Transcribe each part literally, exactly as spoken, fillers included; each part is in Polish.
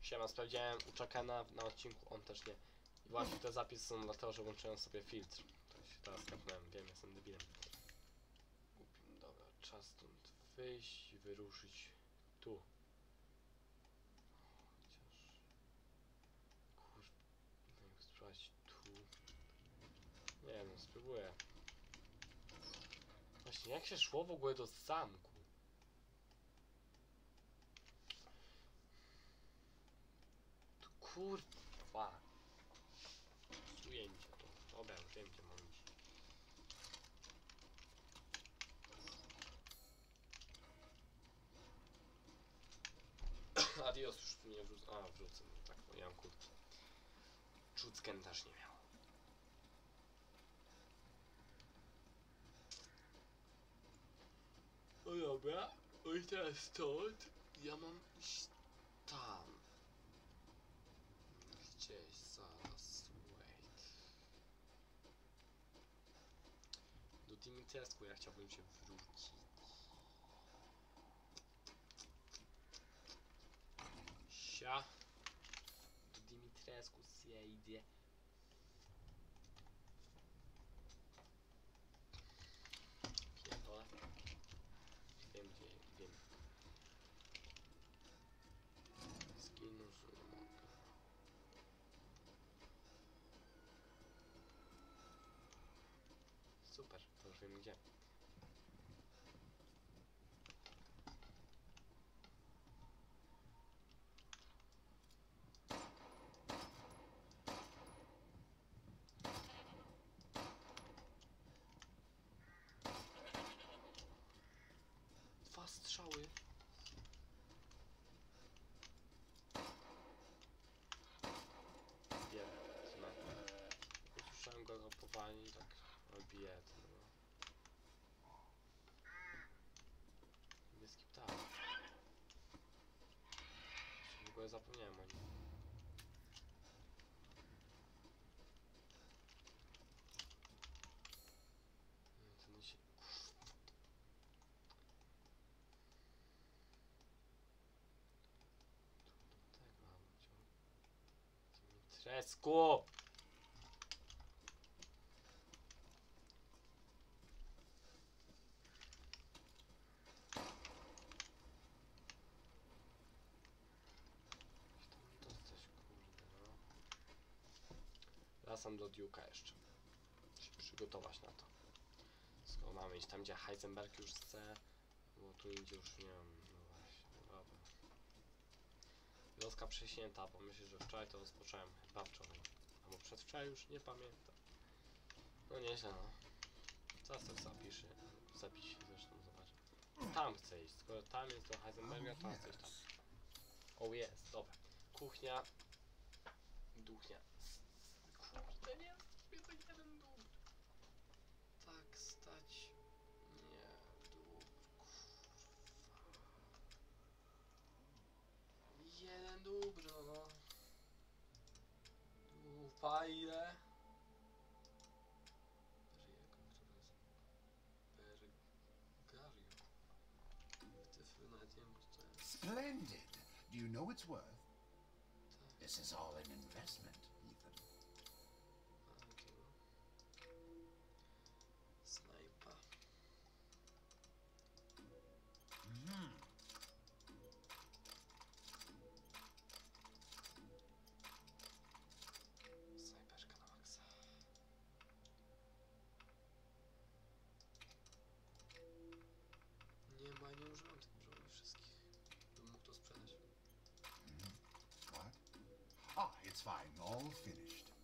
Siema, sprawdziłem u Chuckena na odcinku, on też nie. I właśnie te zapisy są dlatego, że włączyłem sobie filtr. To się teraz kapnąłem, wiem, jestem debilem. Głupim, dobra, czas stąd wyjść i wyruszyć tu. Chociaż... Kur... No jak spróbować tu... Nie no, spróbuję. Właśnie, jak się szło w ogóle do zamku? Tu kurwa. Psuje mi się to. Dobra, już wiem, gdzie mam iść. Adios, już tu nie wrzucę. A, wrzucę. No tak, bo ja mam kurtkę. Czucken też nie miał. No dobra. No i teraz stąd. Ja mam iść tam. Gdzieś zaraz. Wait. Do Dimitrescu ja chciałbym się wrócić. Sia. Do Dimitrescu się idzie. Pierdolę. Wiem gdzie, wiem. Skinu mogę. Super, to już wiem gdzie. Dwa strzały. Wiem, znam. Usłyszałem go rapowanie i tak bije to. No. Niebieski ptak. W ogóle zapomniałem o nim. Ten się... Dimitrescu! Wracam do Duke'a jeszcze. Muszę się przygotować na to. Skoro mamy iść tam, gdzie Heisenberg już chce, bo tu idzie już nie wiem, no właśnie, dobra. Wioska prześnięta, bo myślę, że wczoraj to rozpocząłem, chyba wczoraj. Albo przedwczoraj, już nie pamiętam. No nieźle, no. Zaraz to zapiszę, zapiszę zresztą, zobaczę. Tam chcę iść, skoro tam jest do Heisenberga, to chcę iść tam. O, jest, dobra. Kuchnia. Duchnia. Kurde, nie, jest to jeden dóbr. Tak stać. Nie, dóbr, kurwa. Jeden dóbr, no. Dupa ile? Riego, który jest? Bergario. Wtyfy nawet nie wiem, co to jest. Splendid. Do you know its worth? This is all an investment, Ethan. Okay. Snajpa. Mm. Snajperka na maksa. Nie ma, nie używam tych broni wszystkich. Bym mógł to sprzedać. Mm. What? Ah, it's fine. All finished.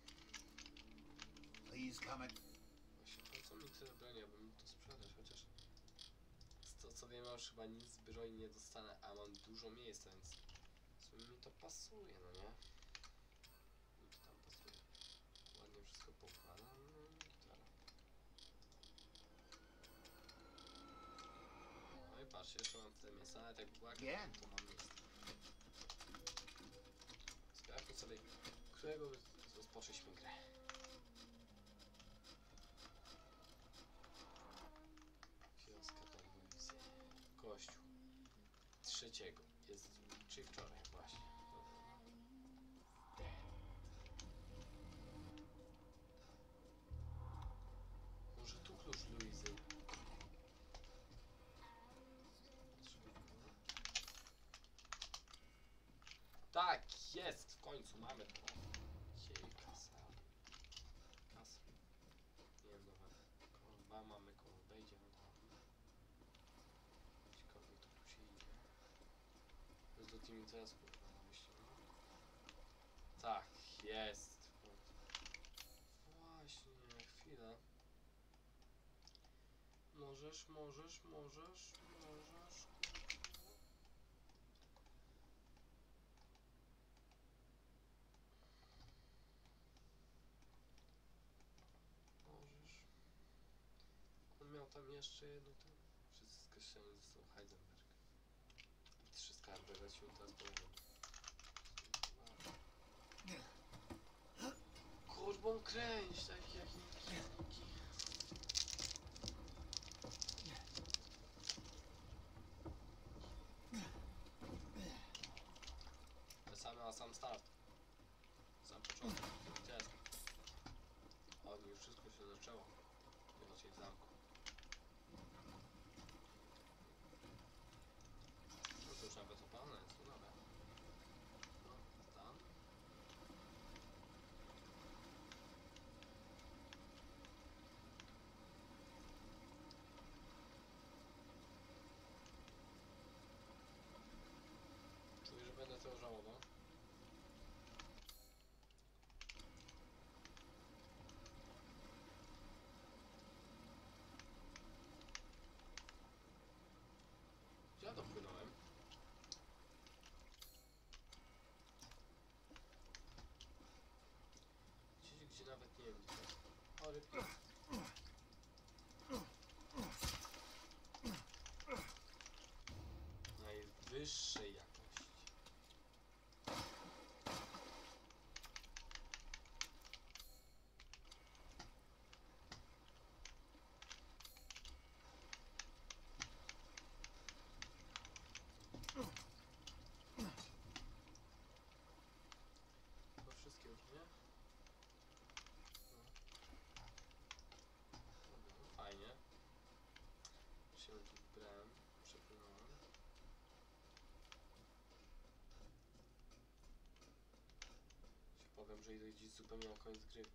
Please come and... Właśnie, po co mi tyle broni, ja bym mógł to sprzedać, chociaż... Z to co wiem, już chyba nic z broni nie dostanę, a mam dużo miejsca, więc... W sumie mi to pasuje, no nie? Mi to tam pasuje. Ładnie wszystko poukładam, no i gitara. No i patrzcie, jeszcze mam te miejsca, ale tak była, Yeah. to mam miejsce. Sprawdźmy sobie, którego rozpoczęliśmy grę. Wioska Dawidzy. Kościół. Trzeciego. Jest, czyli wczoraj właśnie. Dobra. Tak, jest! W końcu mamy to. Jej, kasa. Kasa. Nie wiem, dobra. Kolba mamy, kolbę, idziemy tam. Ciekawe, kto tu się idzie. To jest do Team Interest, kurwa, na myśli, no. Tak, jest. W końcu. Właśnie, chwila. Możesz, możesz, możesz, możesz. Możesz. On miał tam jeszcze jedno to. Wszyscy skreśleni został Heisenberg. I trzy skarby leciły teraz powiem. Kurbą kręć, taki jak niki. Sam na sam start. Sam początek. Jest. Od niej wszystko się zaczęło. Inaczej w zamku. No to już nawet opalone jest, no dobra. No, tam. Czuję, że będę tego żałował. Gdzie ja dopłynąłem? Gdzieś, gdzie nawet nie wiem gdzie to jest. O, rybki. Najwyższej jakości. To wszystkie już, nie? No. Dobra, no fajnie. Się tu brałem, przepłynąłem. Się powiem, że idę gdzieś zupełnie na koniec gry.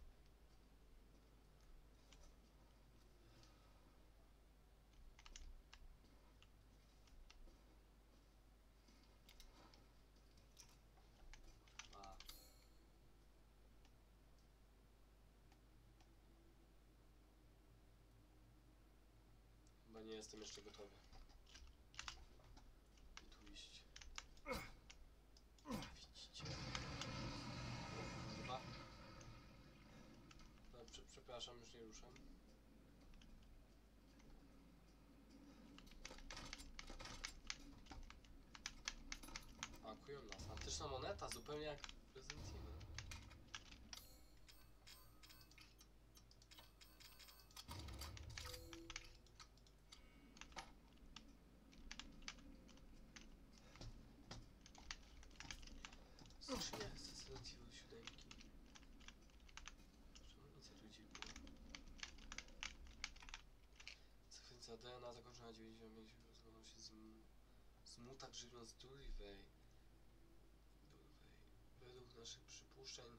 A. Chyba nie jestem jeszcze gotowy. I tu iść. Widzicie? Chyba. No, prze przepraszam, już nie ruszam. Akują nas. Antyczna moneta, zupełnie jak w Resident Evil. Skrzynia z Resident Evil siódemki. Czemu nic tu gdzie było? Sekwencja D N A zakończona dziewięćdziesiąt pięć rozglądał się z, z mutak żywiąc Dulwej. Według naszych przypuszczeń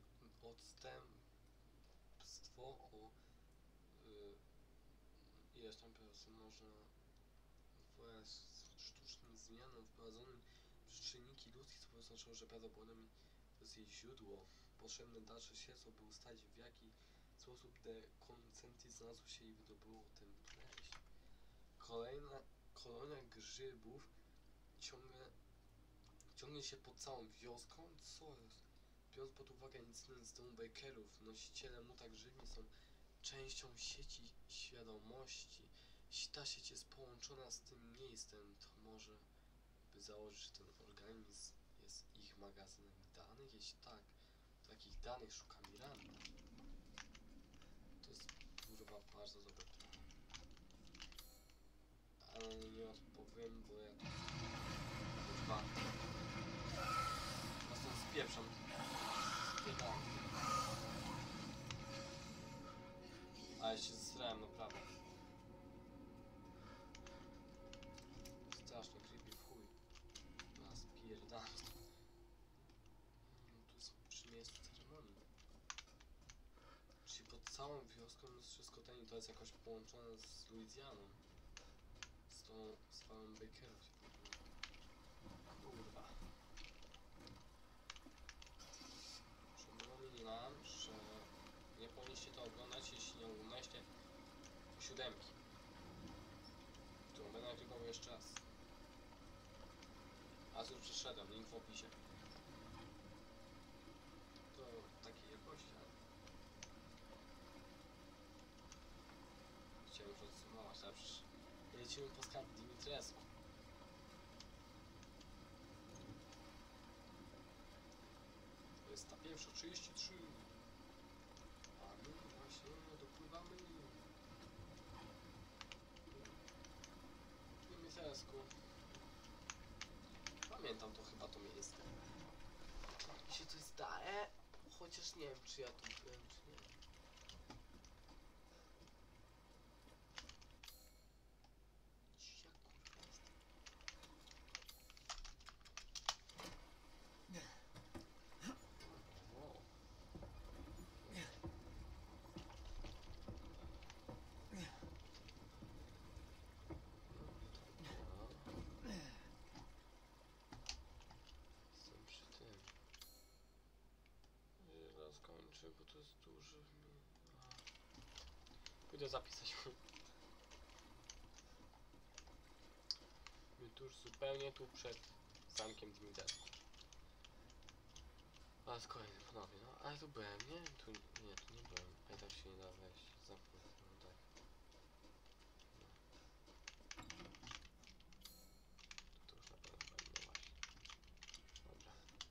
odstępstwo o y, ileś tam procent można wraz z sztucznym zmianom wprowadzonym przez czynniki ludzkie, co oznaczało, że prawdopodobnie to jest jej źródło. Potrzebne dalsze śledztwo, by ustalić, w jaki sposób dekoncenty znalazło się i wydobyło tę pleść. Kolejna kolonia grzybów ciągle ciągnie się pod całą wioską? Co jest? Biorąc pod uwagę incydent z domu Bakerów, nosiciele mutak żywni są częścią sieci świadomości. Jeśli ta sieć jest połączona z tym miejscem, to może by założyć, że ten organizm jest ich magazynem danych? Jeśli tak, to takich danych szuka Miranda. To jest kurwa bardzo dobre pytanie. Ale nie odpowiem, bo ja tu kurwa ja stąd spieprzam. Spieprzam. A ja się zesrałem naprawdę. Strasznie creepy w chuj. Ja spierdalam. całą wioską jest wszystko ten i to jest jakoś połączone z Luizjaną. Z tą całym Bakerem się podoba. Kurwa. Przypomnij nam, że nie powinniście to oglądać, jeśli nie oglądacie siódemki, którą będę nagrywał jeszcze raz. A już przeszedłem, link w opisie. To takiej jakości, ale... Chciałem już odsumować, ale przecież lecimy po skarb Dimitrescu. To jest ta pierwsza trzydzieści trzy. A my właśnie dopływamy. Dimitrescu. Pamiętam to chyba to miejsce. Mi się coś zdaje, chociaż nie wiem czy ja tu byłem, czy nie. Gdzie ja kurwa jestem? O. Jestem przy tym. Zaraz kończę, bo to jest duży. Pójdę zapisać. My tuż zupełnie tu przed zamkiem Dimitrescu. A jest kolejny ponownie, no ale tu byłem, nie? Tu nie, tu nie byłem. A i tak się nie da wejść. Zamknąć, no tak. No. To już na pewno będę, no właśnie. Dobra.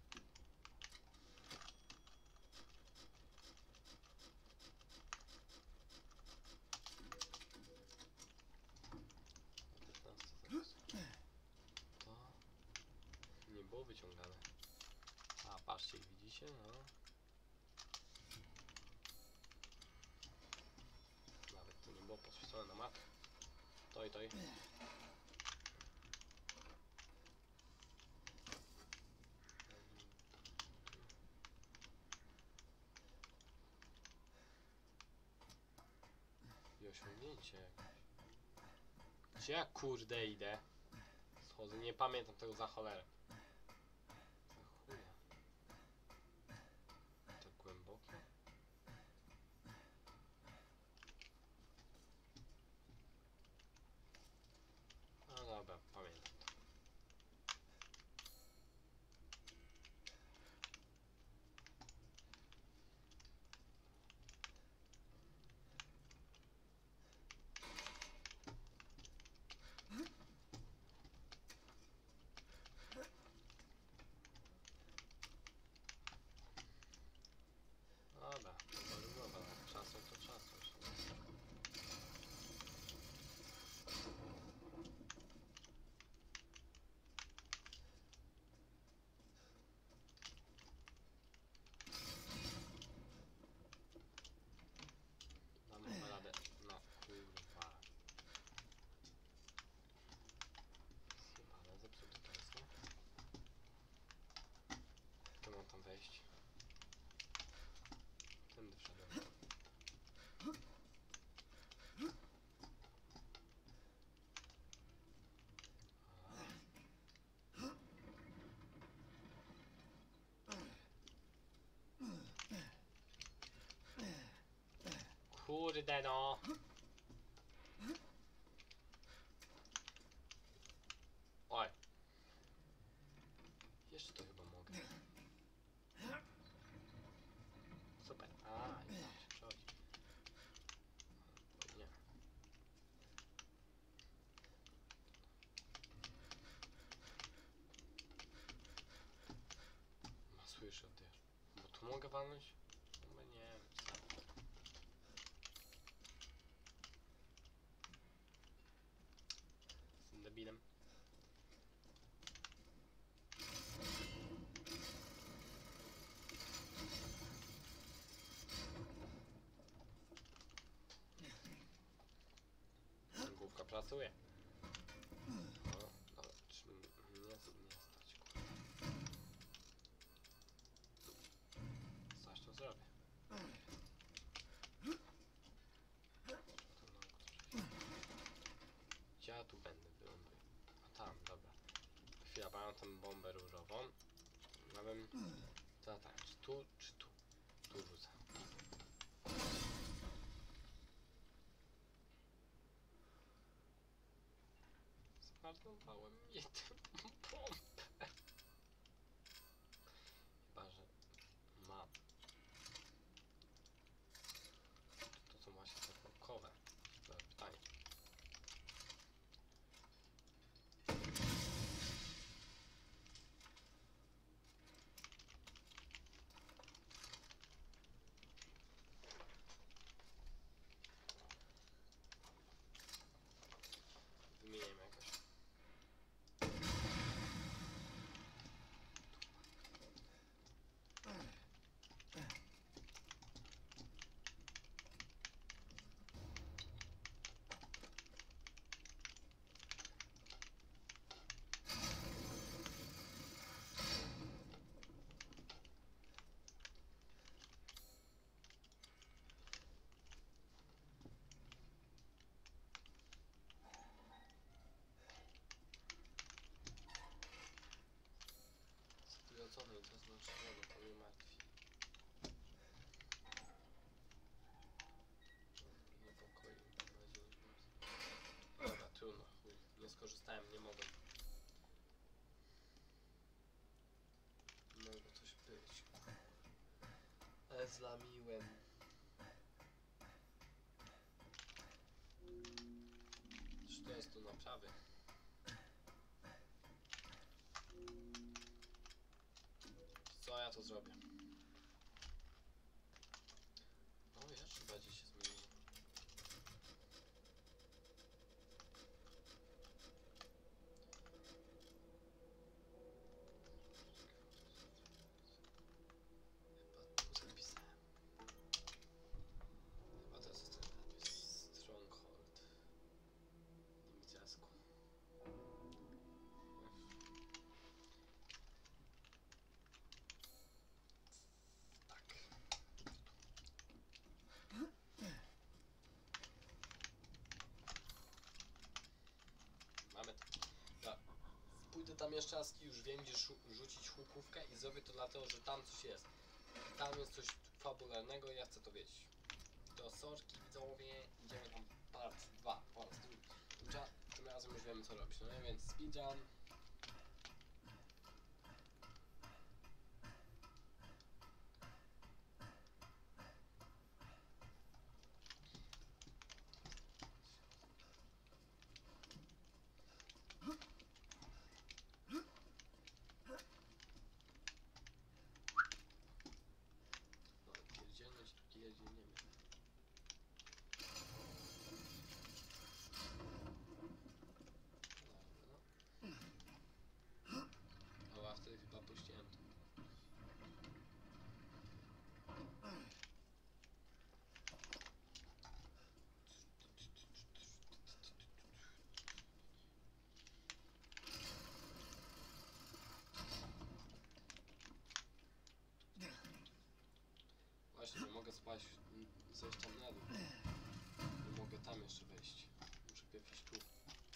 piętnaście zaraz. To nie było wyciągane. A patrzcie, widzicie, no. Nawet to nie było podświetlone na mapie. To i to i. I osiągnięcie jakieś. Gdzie ja kurde idę? Schodzę, nie pamiętam tego za cholerę. Za chuja. Tak głębokie. No dobra, pamiętam to. Dobra, to dobra, czasem to czasem. Damy radę na kurwa. Zjebane, zepsuty to jest, nie? To mam tam wejść. Tędy wszedłem. Kurde no! Oj! Jeszcze to chyba mogę. Super. A, i tam się przechodzi. O nie. Ma słyszę też. Bo tu mogę walnąć? Chyba nie. Sam. Jestem debilem. Główka pracuje. O, dobra, czy mnie nie, nie stać, kurwa. Coś to zrobię. tę bombę różową. Ja bym... Co tak, czy tu, czy tu? Tu rzucę. Zmarnowałem jedną bombę. Chyba, że mam. To są właśnie te korkowe. To jest pytanie. Wymieniam jakoś. Zgłodzone i zaznaczone, to mnie martwi. Niepokoi mnie bardziej niż martwi. Dobra, trudno, chuj. Nie skorzystałem, nie mogę. Mogło coś być. Ale zlamiłem. Czy to jest do naprawy? Co ja to zrobię? O, jeszcze bardziej się zmieniło. Chyba tu zapisałem. Chyba to jest ten napis Stronghold. Niemiecku. Tak. Mamy to. Ja pójdę tam jeszcze raz i już wiem, gdzie rzucić łukówkę i zrobię to dlatego, że tam coś jest. Tam jest coś fabularnego i ja chcę to wiedzieć. To sorki widzowie, idziemy tam part dwa, po raz drugi. Tym razem już wiemy co robić, no nie? Więc speedrun. No, pierdzielność, tu pierdzielniemy. O, a wtedy chyba puściłem to. Właśnie, nie mogę spaść, zejść tam na dół. Nie mogę tam jeszcze wejść. Muszę pierw iść tu.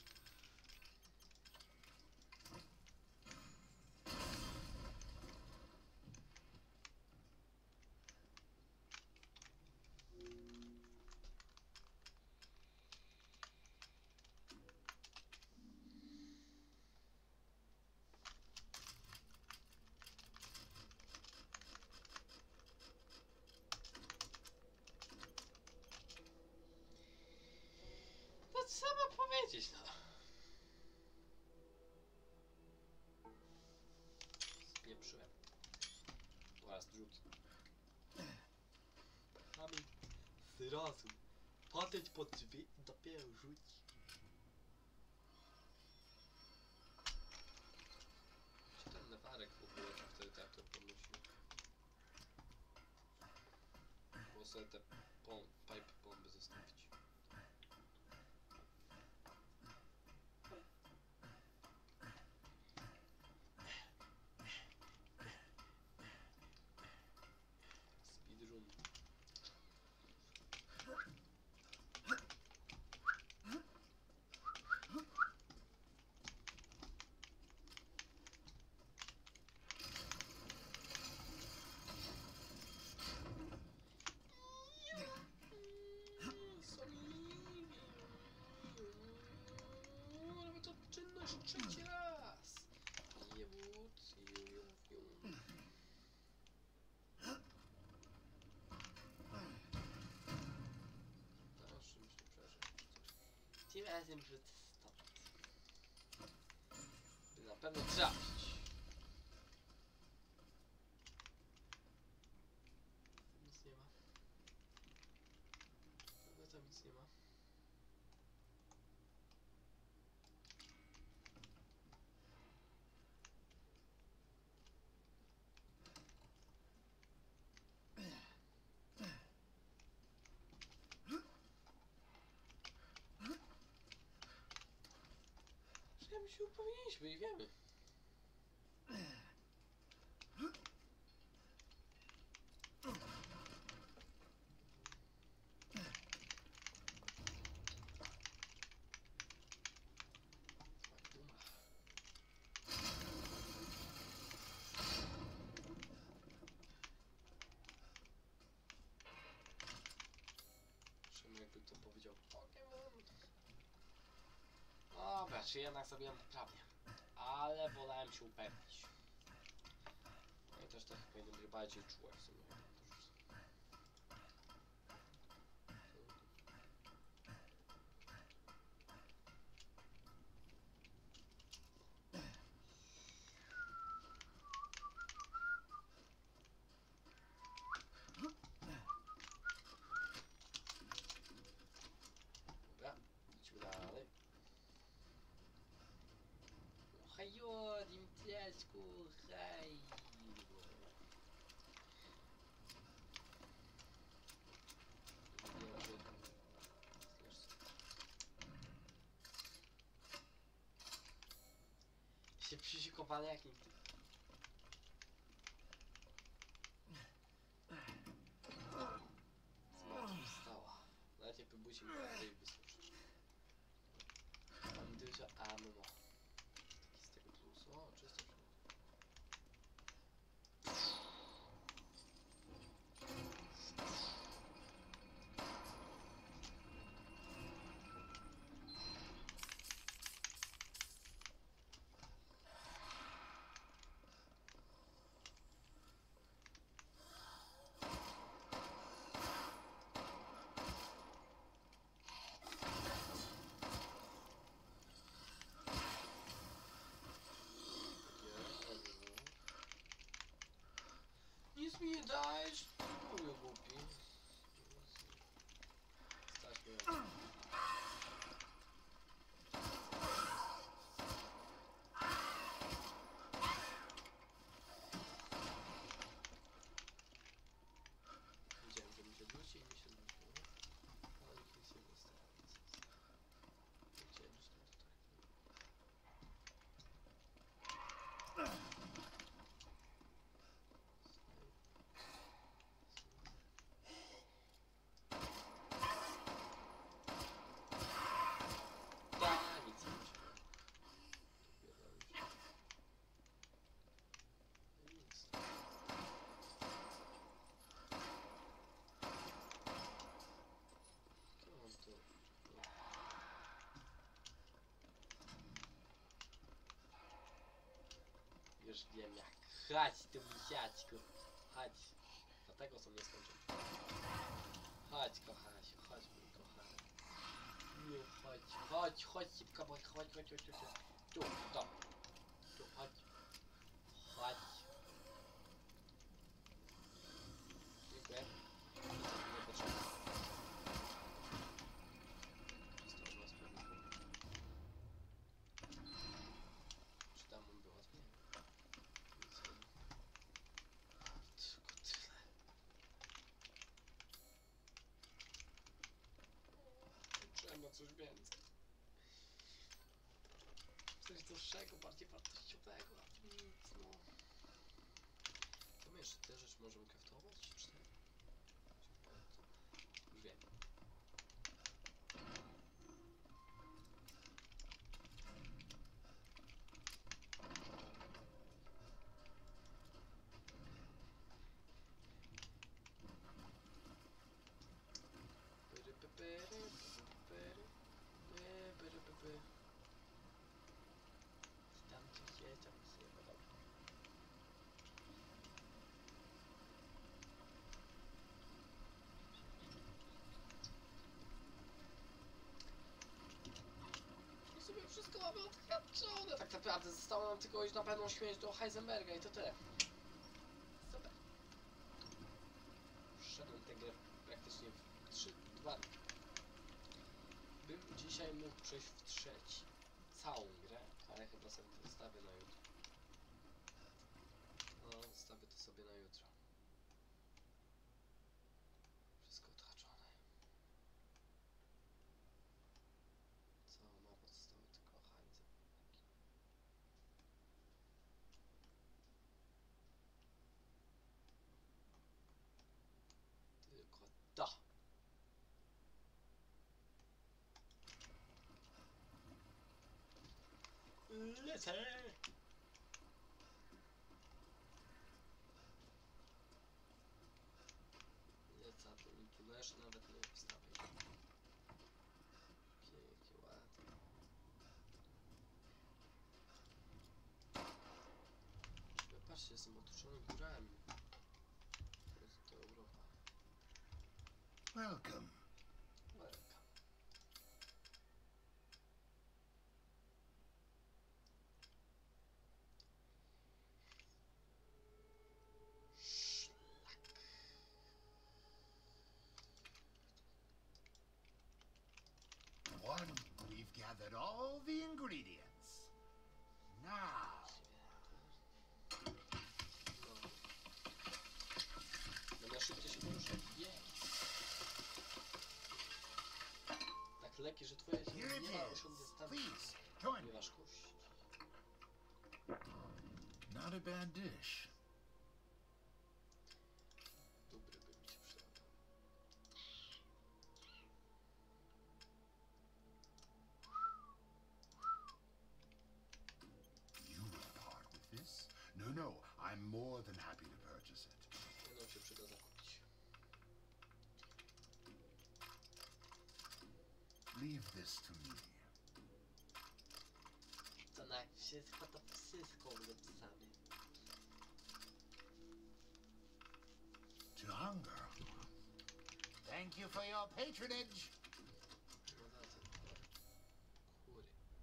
No co mam powiedzieć, no. Spieprzyłem. Po raz drugi. Mamy zrozum. Podejdź pod drzwi i dopiero rzuć. Czy ten lewarek w ogóle to wtedy tak to pomyślił? Było sobie te pom pipe bomby zostawić. Speedrun. razem rzucę stąd. By na pewno trafić. Nic nie ma. Chyba tam nic nie ma. Że my się upewniliśmy i wiemy. Jakby to powiedział Pokémon. Dobra, czy jednak zrobiłem poprawnie. Ale wolałem się upewnić. No i też tak powinien być bardziej czuły w sumie. Dobra, idźmy dalej. Hejo, Dimtieczku, hej! Się przyzikowany jak nigdy. Zmarł wstała. Najpierw próbujcie mi dalej wysłuchać. Mam dużo ammo. Taki z tego plus. O, czysto przyjemne. Nic mi nie dajesz? Mówię głupi. Stać mnie. Widziałem, że mi się zwróci i mi się zwróciło. Ale nikt nic nie dostało. Chciałem, że tam to tak. Już wiem jak. Chodź tu misiaczku. Chodź. Dlatego są nieskończone. Chodź kochasiu, chodź mój kochany. Nie, chodź, chodź, chodź szybko, bo chodź, chodź, chodź, chodź, chodź. Tu, to. Tu, chodź. Chodź. Dziękuję. Nie potrzeba. Czy tam on była? Nie. Tylko tyle. Trzeba coś więcej. Coś droższego, bardziej wartościowego, a tu nic, no. To my jeszcze te rzeczy możemy craftować? Cztery? Już wiem. Pyry, py, pyry, pyry, pyry, pyry, py, py. Tam coś jest, tam nic nie ma, dobrze. naprawdę zostało nam tylko iść na pewną śmierć do Heisenberga i to tyle. Super. Wszedłem tę grę praktycznie w trzy dwa. Bym dzisiaj mógł przejść w trzeci. Całą grę, ale chyba sobie to zostawię na jutro. No, zostawię to sobie na jutro. Wszystko odhaczone. Cała mapa została tylko Heisenberg. Tylko to. Lecę! Lecę, to mi tu leż nawet nie wstawię. Pięknie, ładnie. Patrzcie, jestem otoczony górami. To jest to Europa. Welcome. Welcome. One, we've gathered all the ingredients. Now, Będę szybciej się poruszał. Yes. Tak lekki, że twoje here ciało it nie ma is. już od dystansu. Please, join Nie me. masz kości. Not a bad dish. Dobry by mi się przydał. You will part with this? No, no, I'm more than happy to purchase it. Jedną się przyda zakupić. Leave this to me. To na wszystko, to wszystko zapisamy. To hunger. Thank you for your patronage. No raczej. Kury.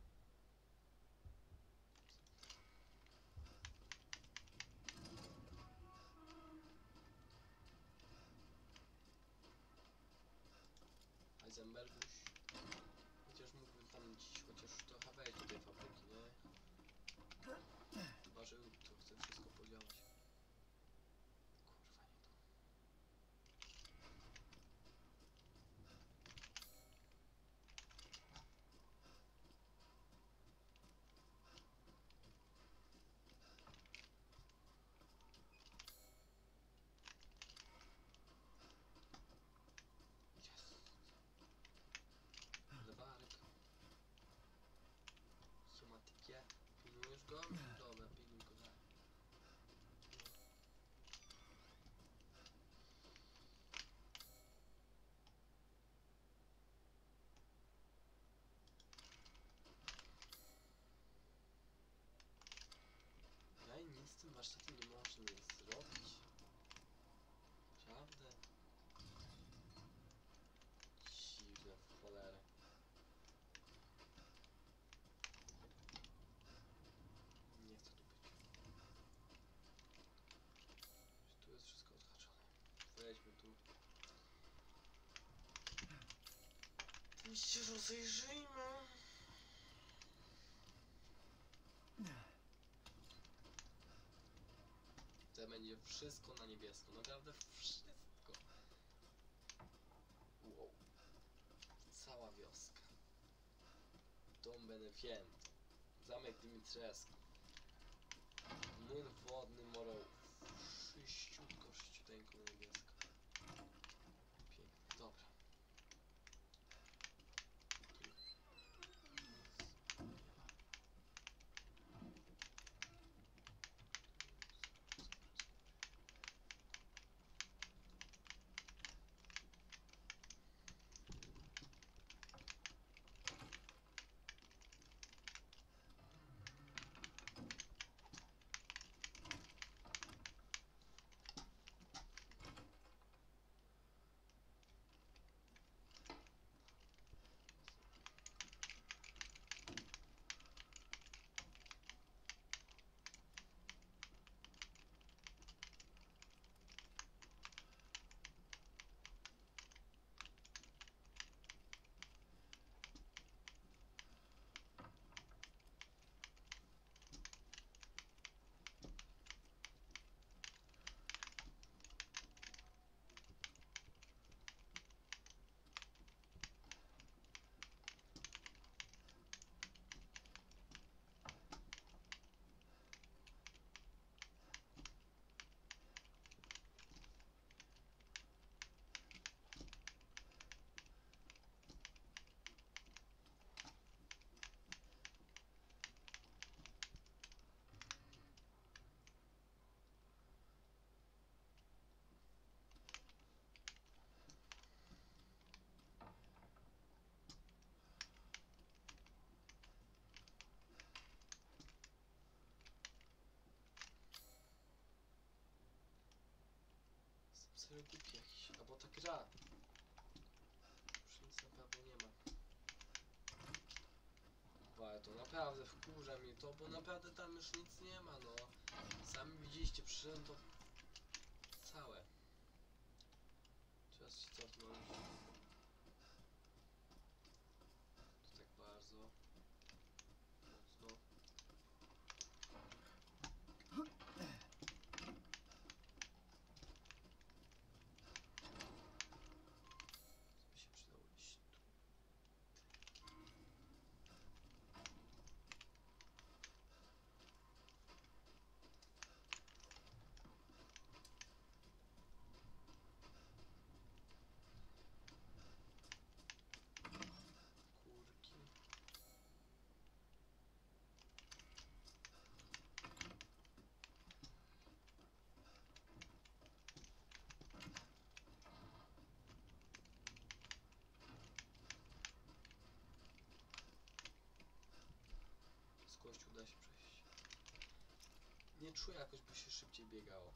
Heisenberguś. Chociaż mógłbym tam dziś chociaż trochę wejść do tej fabryki, nie? Chyba, że jutro chcę wszystko podziałać. Kurwa, nie to. Yes. Lewarek. Somatykie. Pilnujesz go? Dobra, pilnuj go dalej. Ja i nic z tym warsztatem nie można zrobić. Prawda? Dziwne w cholerę. Nie chcę tu być. Tu jest wszystko odhaczone. Wejdźmy tu. I się rozejrzyjmy. To będzie wszystko na niebiesko. Naprawdę wszystko. Wow. Cała wioska. Dom Benefiento. Zamek Dimitrescu. Młyn wodny Morał. Szyściutko, sześciuteńko na niebiesko. Pięknie. Dobra. serio głupi jakiś, albo ta gra. Już nic naprawdę nie ma. Ale to naprawdę wkurza mnie to, bo naprawdę tam już nic nie ma, no. Sami widzieliście, przyszedłem to całe. Teraz się cofnąć. To tak bardzo mocno. Co by się przydało iść tu? Kurki. Z kością da się przejść. Nie czuję jakoś, by się szybciej biegało.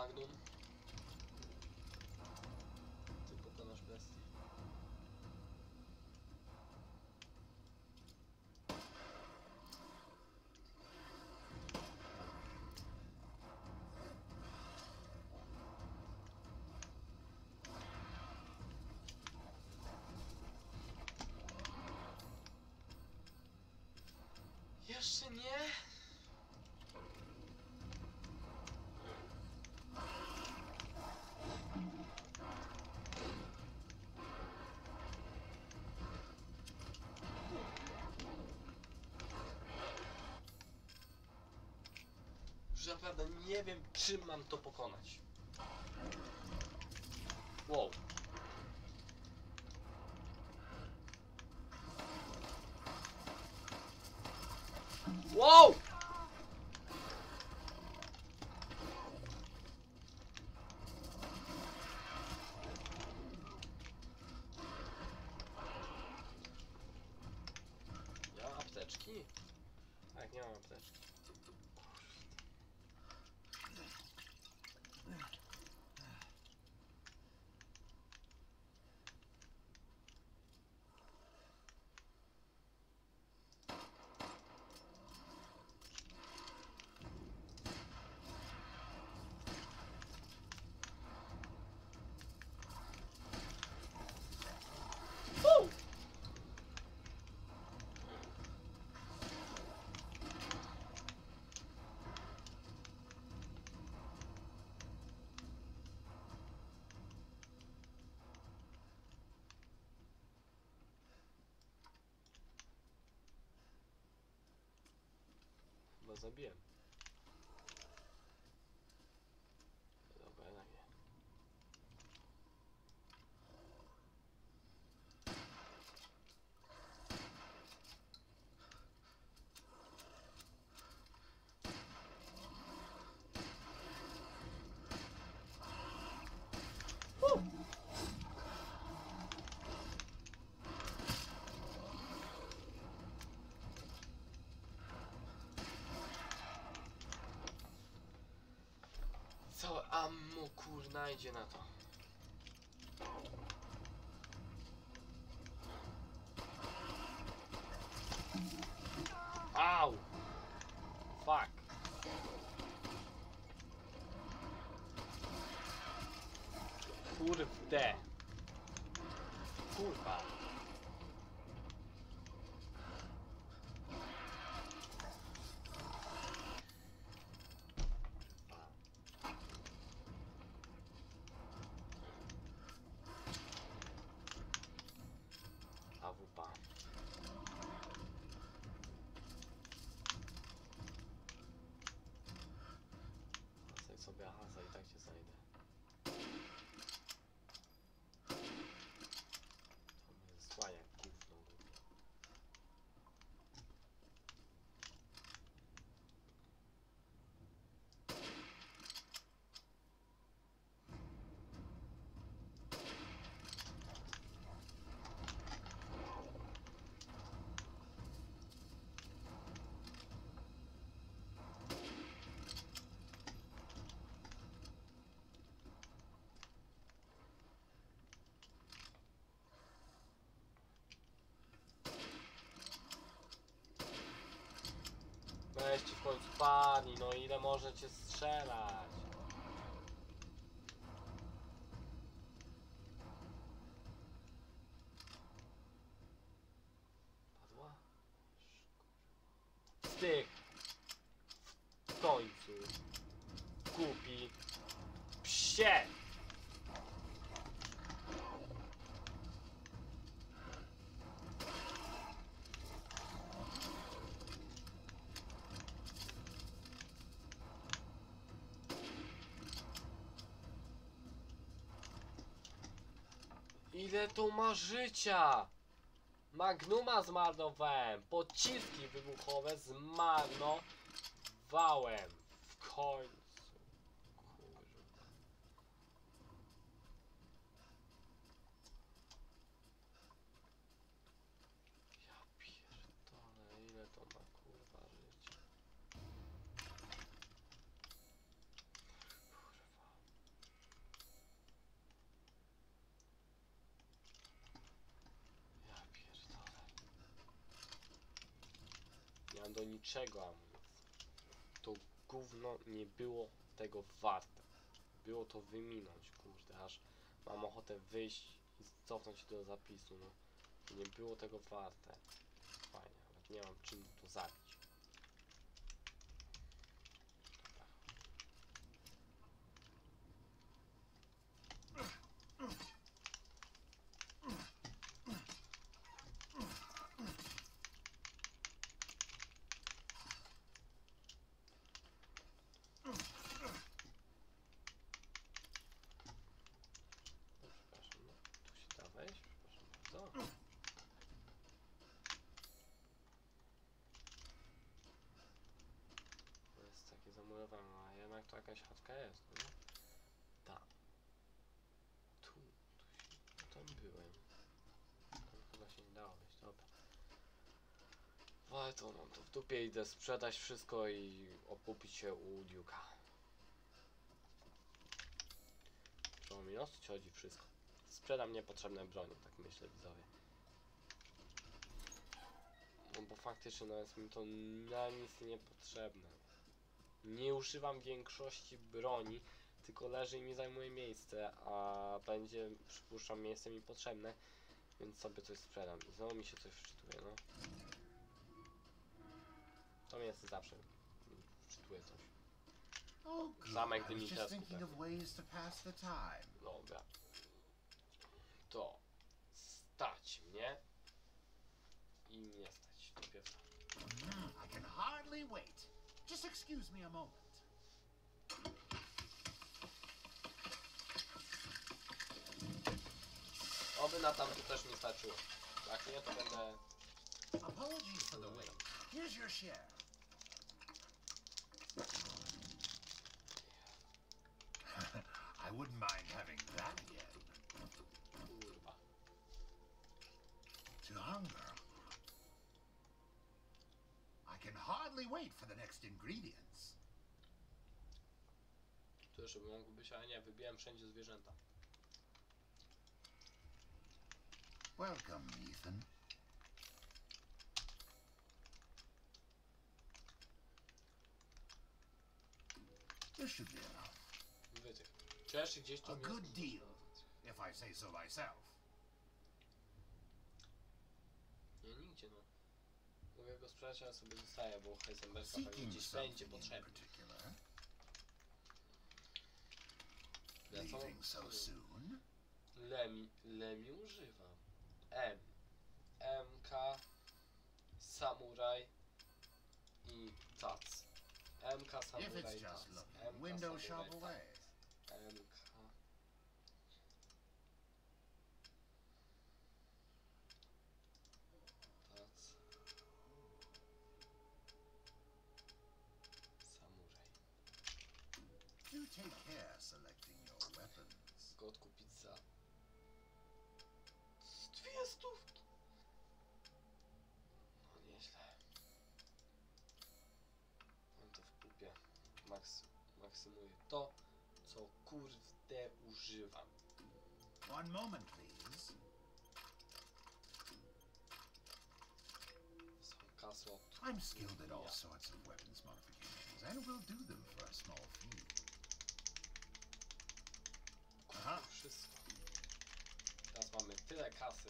Magnum. Ty pokonasz bestię. Jeszcze nie? Już naprawdę nie wiem, czym mam to pokonać. Wow. Wow! Ja mam apteczki? Tak, nie mam apteczki. Woo! Chyba zabiłem. Dobra, jednak nie. Woo! Całe ammo kurna idzie na to. Au! Fuck! Kurde! Kurwa! A W P. Hasaj sobie, hasaj, i tak cię znajdę. To mnie zasłania gówno. Weźcie w końcu pani, no ile możecie strzelać? Padła? Styk! W końcu! Głupi! Psie! Ile to ma życia? Magnuma zmarnowałem. Pociski wybuchowe zmarnowałem. W końcu. Kurwa. Ja pierdolę, ile to ma kurwa życia. Kurwa. niczego amunicji. To gówno nie było tego warte. Było to wyminąć, kurde, aż mam ochotę wyjść i cofnąć się do zapisu, no. Nie było tego warte. Fajnie, ale nie mam czym to zabić. A jednak to jakaś chatka jest, no? Tak. Tu, tu się, tam byłem. Tam chyba się nie dało wejść, dobra. Ale to mam to w dupie, idę sprzedać wszystko i okupić się u Duke'a. Czemu mi nos chodzi wszystko? Sprzedam niepotrzebne broni, tak myślę, widzowie. No bo faktycznie no jest mi to na nic niepotrzebne. Nie używam większości broni, tylko leży i mi zajmuje miejsce, a będzie, przypuszczam, miejsce mi potrzebne, więc sobie coś sprzedam. I znowu mi się coś wczytuje, no. To miejsce zawsze wczytuje coś. Zamek Dymitrescu. Dobra. To stać mnie i mnie stać do pieca. I can hardly wait. Just excuse me a moment. Oby na tamto też mi starczyło. Jak nie, to będę... Apologies for the wait. Here's your share. I wouldn't mind having that again. Kurwa. To hunger. I can hardly wait for the next ingredients. To jeszcze by mogło być, ale nie, wybiłem wszędzie zwierzęta. Welcome, Ethan. This should be enough. Wytych. Cześć, gdzieś tu A jest... good deal, if I say so myself. Nie, nigdzie, no. Mogę go sprzedać, ale sobie zostaję, bo Heisenberga pewnie gdzieś będzie potrzebny. Leaving so soon? Lemi, Lemi używam. M. M K, Samuraj i Tac. M K, Samuraj, Tac. M K, Window shop Samuraj, away. Tac. M K. Tac. Samuraj. Do take care selecting your weapons. Kotku pizza. Dwie stówki. No nieźle. Mam to w pupie. Maks maksymuję to, co kurde używam. One moment, please. Są kasło. I'm skilled at all sorts of weapons modifications, and will do them for a small fee. Aha. Wszystko. Teraz mamy tyle kasy.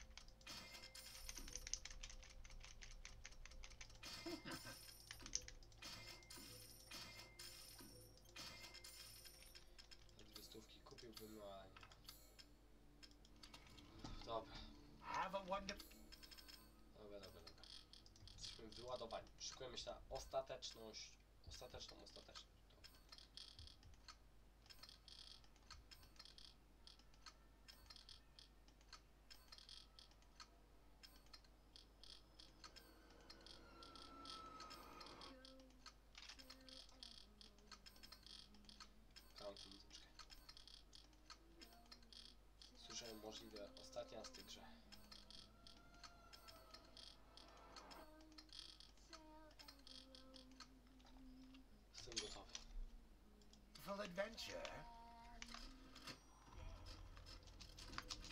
Te dwie stówki kupiłbym, no ale nie. Dobra. Have a wonderful. Dobra, dobra, dobra. Jesteśmy wyładowani. Szykujemy się na ostateczność. Ostateczną ostateczność. Słyszę możliwe ostatnia z tych grze. Jestem gotowy. Full adventure.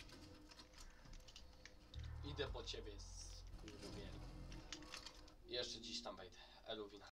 Idę po ciebie z kurwieli. Jeszcze jeszcze dziś tam wejdę. Eluwin.